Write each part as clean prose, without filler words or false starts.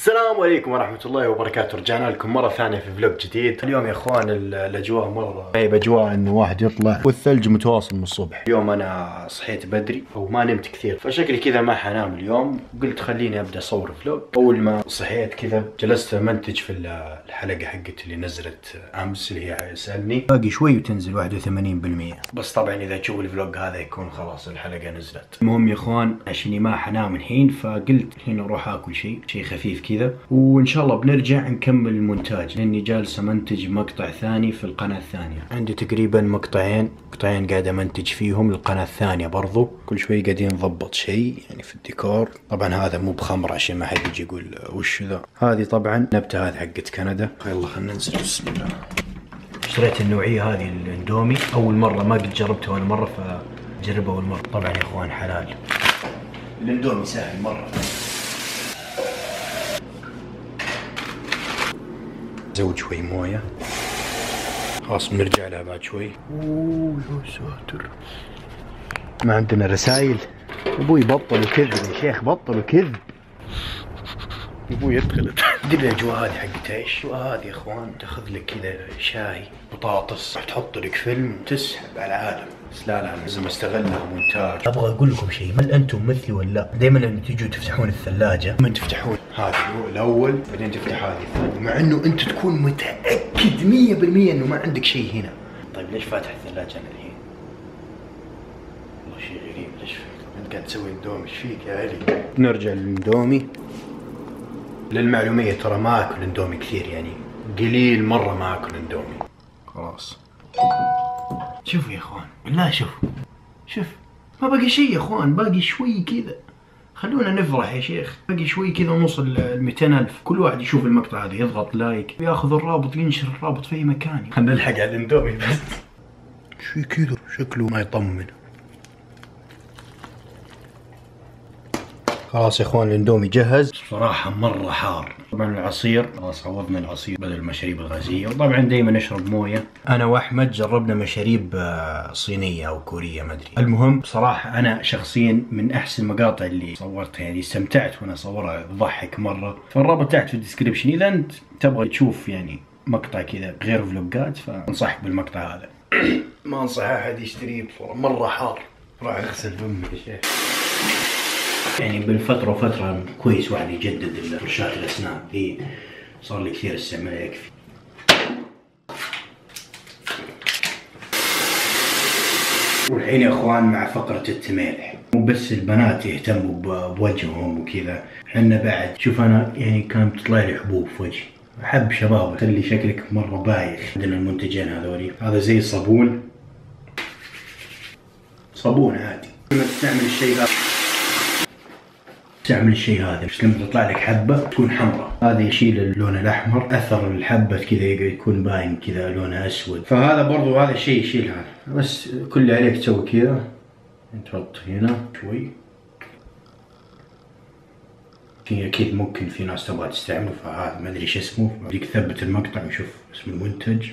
السلام عليكم ورحمة الله وبركاته. رجعنا لكم مرة ثانية في فلوج جديد. اليوم يا اخوان الاجواء مرة اجواء انه واحد يطلع والثلج متواصل من الصبح. اليوم انا صحيت بدري وما نمت كثير، فشكلي كذا ما حنام اليوم. قلت خليني ابدا اصور فلوج. اول ما صحيت كذا جلست امنتج في الحلقة حقت اللي نزلت امس اللي هي اسألني. باقي شوي وتنزل 81%، بس طبعا اذا تشوف الفلوج هذا يكون خلاص الحلقة نزلت. المهم يا اخوان عشاني ما حنام الحين، فقلت الحين اروح اكل شيء خفيف كذا، وان شاء الله بنرجع نكمل المونتاج، لاني جالس امنتج مقطع ثاني في القناة الثانية. عندي تقريبا مقطعين قاعد امنتج فيهم للقناة الثانية برضو. كل شوي قاعدين نضبط شيء يعني في الديكور. طبعا هذا مو بخمر عشان ما حد يجي يقول وش ذا. هذه طبعا نبتة هذه حقت كندا. يلا خلينا ننزل بسم الله. اشتريت النوعية هذه الاندومي اول مرة، ما قد جربتها ولا مرة، فجربها اول مرة. طبعا يا اخوان حلال، الاندومي سهل مرة. زود شوي مويه، خلاص بنرجع لها بعد شوي. اوه يا ساتر، ما عندنا رسايل. ابوي بطلوا كذب يا شيخ، بطلوا كذب. ابوي يدخل دي الاجواء هذه حقت ايش؟ هذه يا اخوان تاخذ لك كذا شاي بطاطس، تحط لك فيلم تسحب على العالم. بس لا لازم استغلها مونتاج. ابغى اقول لكم شيء، هل انتم مثلي ولا لا؟ دائما لما تيجوا تفتحون الثلاجه من تفتحون هذا الاول بعدين تفتح هذه الثانيه، مع انه انت تكون متاكد 100% انه ما عندك شيء هنا. طيب ليش فاتح الثلاجه انا الحين؟ والله شيء غريب. ليش انت قاعد تسوي اندومي؟ ايش فيك يا علي؟ نرجع للاندومي. للمعلوميه ترى ما اكل اندومي كثير، يعني قليل مره ما اكل اندومي. خلاص شوفوا يا اخوان، بالله شوف ما باقي شيء يا اخوان، باقي شوي كذا. خلونا نفرح يا شيخ، باقي شوي كذا ونوصل ال 200,000. كل واحد يشوف المقطع هذا يضغط لايك، ياخذ الرابط ينشر الرابط في اي مكان. خلينا نلحق على الاندومي بس. شوي كذا شكله ما يطمن. خلاص يا اخوان الاندومي جهز. بصراحة مرة حار. طبعا العصير خلاص عوضنا العصير بدل المشاريب الغازية، وطبعا دايما نشرب موية. انا واحمد جربنا مشاريب صينية او كورية ما ادري. المهم بصراحة انا شخصيا من احسن المقاطع اللي صورتها، يعني استمتعت وانا اصورها، تضحك مرة. فالرابط تحت في الديسكريبشن اذا انت تبغى تشوف يعني مقطع كذا غير فلوجات، فانصحك بالمقطع هذا. ما انصح احد يشتريه بصراحة، مرة حار. راح اغسل فمي يا شيخ. يعني بالفترة وفترة كويس واحد يجدد فرشاة الأسنان، هي صار لي كثير استعمالها يكفي. والحين يا اخوان مع فقرة التميلح. مو بس البنات يهتموا بوجههم وكذا، حنا بعد. شوف انا يعني كانت تطلع لي حبوب في وجهي، احب شباب خلي شكلك مرة بايخ. عندنا المنتجين هذولي، هذا زي صابون عادي. لما تستعمل الشيء هذا بس لما تطلع لك حبة تكون حمراء، هذا يشيل اللون الأحمر. أثر الحبة كذا يكون باين كذا لونه أسود، فهذا برضو هذا الشيء يشيل هذا. بس كل اللي عليك تسوي كذا، تحط هنا شوي. في أكيد ممكن في ناس تبغى تستعمله، فهذا ما أدري إيش اسمه. بديك تثبت المقطع وشوف اسم المنتج.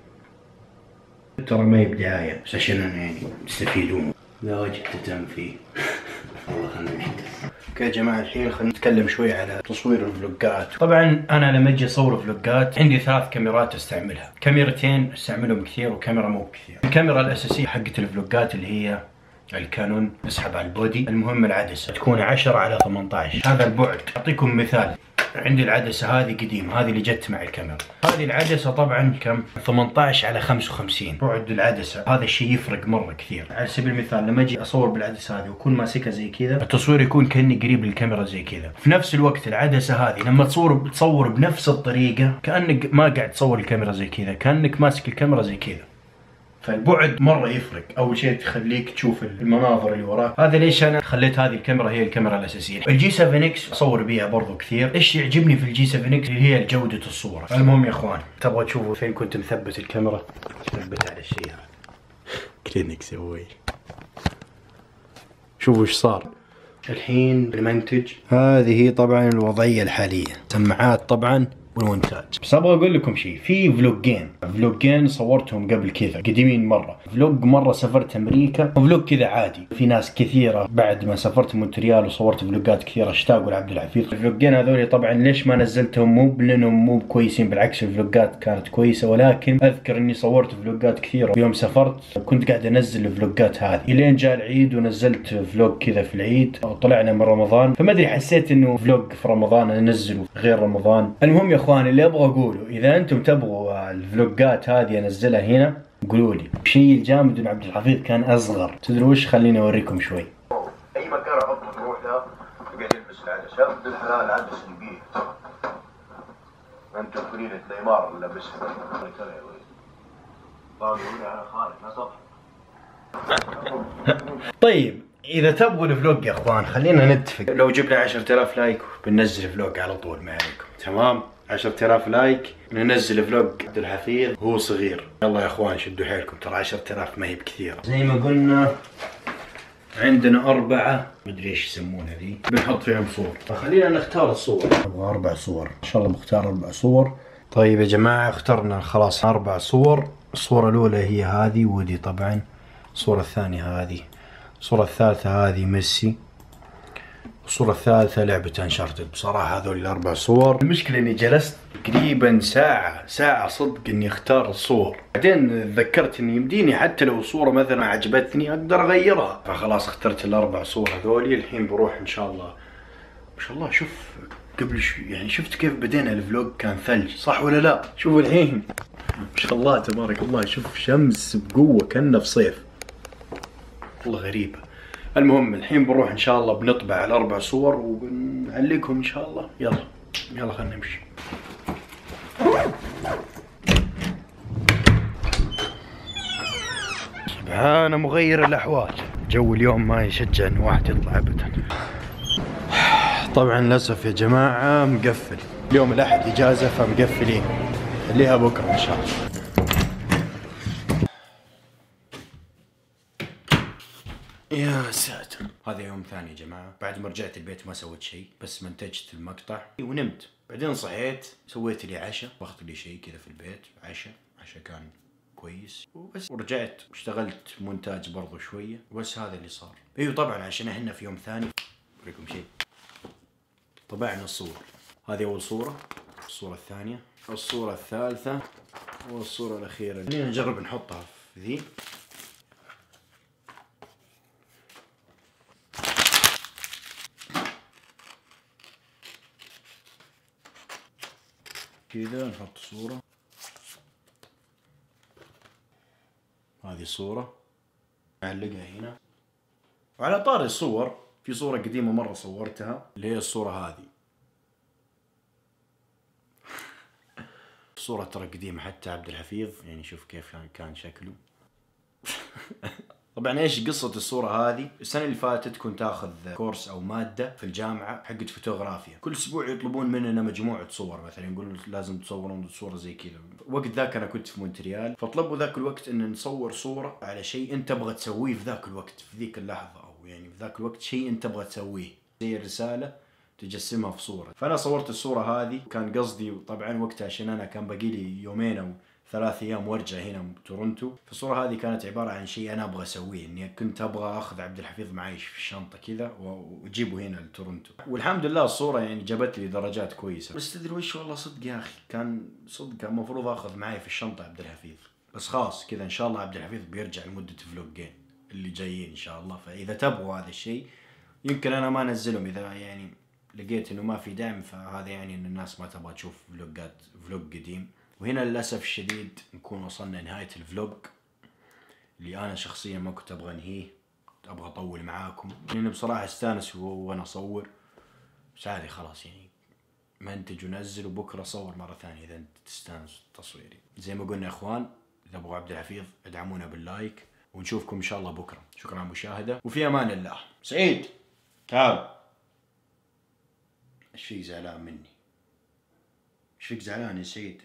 ترى ما يبدعاية بس عشان يعني تستفيدون. لا وجه تهتم فيه. والله خلنا نحدث. اوكي يا جماعة الحين خلينا نتكلم شوي على تصوير الفلوجات. طبعا انا لما اجي اصور فلوجات عندي 3 كاميرات استعملها. كاميرتين استعملهم كثير وكاميرا مو كثير. الكاميرا الاساسية حقت الفلوجات اللي هي الكانون، اسحب على البودي. المهم العدسة تكون 10 على 18، هذا البعد. اعطيكم مثال، عندي العدسة هذه قديمة، هذه اللي جت مع الكاميرا. هذه العدسة طبعا كم؟ 18 على 55 بعد العدسة. هذا الشيء يفرق مرة كثير. على سبيل المثال لما اجي اصور بالعدسة هذه واكون ماسكها زي كذا، التصوير يكون كأني قريب للكاميرا زي كذا. في نفس الوقت العدسة هذه لما تصور بنفس الطريقة، كأنك ما قاعد تصور الكاميرا زي كذا، كأنك ماسك الكاميرا زي كذا. فالبعد مرة يفرق. أول شيء تخليك تشوف المناظر اللي وراك. هذا ليش أنا خليت هذه الكاميرا هي الكاميرا الأساسية. الجي 7 اكس أصور بيها برضو كثير. إيش يعجبني في الجي 7 اكس اللي هي جودة الصورة. المهم يا إخوان، تبغى تشوفوا فين كنت مثبت الكاميرا؟ ثبت على الشيء هذا. كلينك سوي. شوفوا إيش صار. الحين المنتج. هذه طبعا الوضعية الحالية. سماعات طبعا والمونتاج. بس ابغى اقول لكم شيء، في فلوجين صورتهم قبل كذا قديمين مره. فلوج مره سافرت امريكا، وفلوج كذا عادي. في ناس كثيره بعد ما سافرت مونتريال وصورت فلوجات كثيره اشتاقوا لعبد الحفيظ. الفلوجين هذول طبعا ليش ما نزلتهم؟ مو لانهم مو كويسين، بالعكس الفلوجات كانت كويسه، ولكن اذكر اني صورت فلوجات كثيره يوم سافرت، كنت قاعد انزل الفلوجات هذه الين جاء العيد ونزلت فلوج كذا في العيد، طلعنا من رمضان، فما ادري حسيت انه فلوج في رمضان انزله غير رمضان. المهم يا اخوان، اللي ابغى اقوله اذا انتم تبغوا الفلوجات هذه انزلها هنا قولوا لي. الشيء الجامد ان عبد الحفيظ كان اصغر، تدري وش؟ خليني اوريكم شوي. اي مكان احط تروح له يقعد يلبس العدسه، شاب الحلال عدس نبيه. انت تقولين نيمار اللي لابسها كذا يا ولد. طالع يقول انا خالد ما صح. طيب اذا تبغوا الفلوج يا اخوان خلينا نتفق، لو جبنا 10,000 لايك بننزل فلوج على طول ما عليكم، تمام؟ 10,000 لايك ننزل فلوج عبد الحفيظ وهو صغير. يلا يا اخوان شدوا حيلكم، ترى 10,000 ما هي بكثيره. زي ما قلنا عندنا 4 مدري ايش يسمونها ذي، بنحط فيهم صور، فخلينا نختار الصور. ابغى 4 صور ان شاء الله، بختار 4 صور. طيب يا جماعه اخترنا خلاص 4 صور. الصوره الاولى هي هذه ودي طبعا، الصوره الثانيه هذه، الصوره الثالثه هذه ميسي، الصورة الثالثة لعبة انشارتد. بصراحة هذول ال4 صور. المشكلة اني جلست تقريبا ساعة صدق اني اختار الصور، بعدين تذكرت اني يمديني حتى لو صورة مثلا عجبتني اقدر اغيرها، فخلاص اخترت ال4 صور هذولي. الحين بروح ان شاء الله. ما شاء الله شوف قبل يعني شفت كيف بدينا الفلوج كان ثلج صح ولا لا؟ شوفوا الحين ما شاء الله تبارك الله، شوف شمس بقوة كأنه في صيف، والله غريبة. المهم الحين بنروح ان شاء الله بنطبع ال4 صور وبنعلقهم ان شاء الله. يلا خلينا نمشي. سبحان مغير الاحوال، جو اليوم ما يشجع ان واحد يطلع ابدا. طبعا للاسف يا جماعه مقفل اليوم، الاحد اجازه فمقفلين، خليها بكره ان شاء الله. يا ساتر. هذا يوم ثاني يا جماعة، بعد ما رجعت البيت ما سويت شيء، بس منتجت المقطع ونمت. بعدين صحيت سويت لي عشاء، واخذت لي شيء كذا في البيت، عشاء كان كويس وبس، ورجعت واشتغلت مونتاج برضو شوية، وبس هذا اللي صار. ايوه طبعا عشان احنا في يوم ثاني اوريكم شيء. طبعنا الصور، هذه اول صورة، الصورة الثانية، الصورة الثالثة، والصورة الأخيرة. خلينا نجرب نحطها في ذي. كذا نحط صورة، هذه صورة نعلقها هنا. وعلى طاري الصور، في صورة قديمة مرة صورتها اللي هي الصورة هذه. الصورة ترى قديمة حتى عبد الحفيظ يعني شوف كيف كان شكله. طبعا ايش قصة الصورة هذه؟ السنة اللي فاتت كنت اخذ كورس او مادة في الجامعة حقت فوتوغرافيا، كل اسبوع يطلبون مننا مجموعة صور، مثلا يقولون لازم تصورون صورة زي كذا. وقت ذاك انا كنت في مونتريال، فطلبوا ذاك الوقت ان نصور صورة على شيء انت تبغى تسويه في ذاك الوقت، في ذيك اللحظة، او يعني في ذاك الوقت شيء انت تبغى تسويه زي الرسالة تجسمها في صورة. فانا صورت الصورة هذه، كان قصدي طبعا وقتها عشان انا كان باقي لي يومين او 3 ايام وارجع هنا تورنتو، فالصورة هذه كانت عبارة عن شيء انا ابغى اسويه، اني كنت ابغى اخذ عبد الحفيظ معي في الشنطة كذا واجيبه هنا لتورنتو. والحمد لله الصورة يعني جابت لي درجات كويسة. بس تدري وش، والله صدق يا اخي كان المفروض اخذ معي في الشنطة عبد الحفيظ، بس خلاص كذا ان شاء الله عبد الحفيظ بيرجع لمدة فلوجين اللي جايين ان شاء الله. فاذا تبغوا هذا الشيء يمكن انا ما انزلهم، اذا يعني لقيت انه ما في دعم، فهذا يعني ان الناس ما تبغى تشوف فلوج قديم. وهنا للاسف الشديد نكون وصلنا نهاية الفلوج اللي انا شخصيا ما كنت ابغى انهيه، ابغى اطول معاكم لان بصراحة استانس وانا اصور، بس عادي خلاص يعني منتج ونزل، وبكره اصور مرة ثانية اذا انت تستانس تصويري. زي ما قلنا يا اخوان، اذا ابغوا عبد الحفيظ ادعمونا باللايك، ونشوفكم ان شاء الله بكره. شكرا على المشاهدة وفي امان الله. سعيد تعال. ايش فيك زعلان مني؟ ايش فيك زعلان يا سعيد؟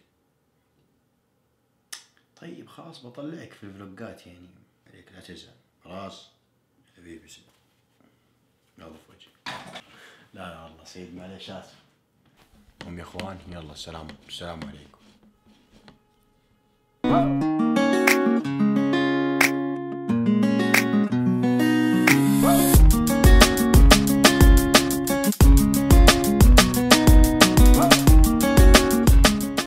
طيب خلاص بطلعك في الفلوجات يعني، عليك لا تزعل خلاص حبيبي. سعيد نظف وجهك. لا والله سعيد معليش اسف. يا اخوان. يلا السلام عليكم.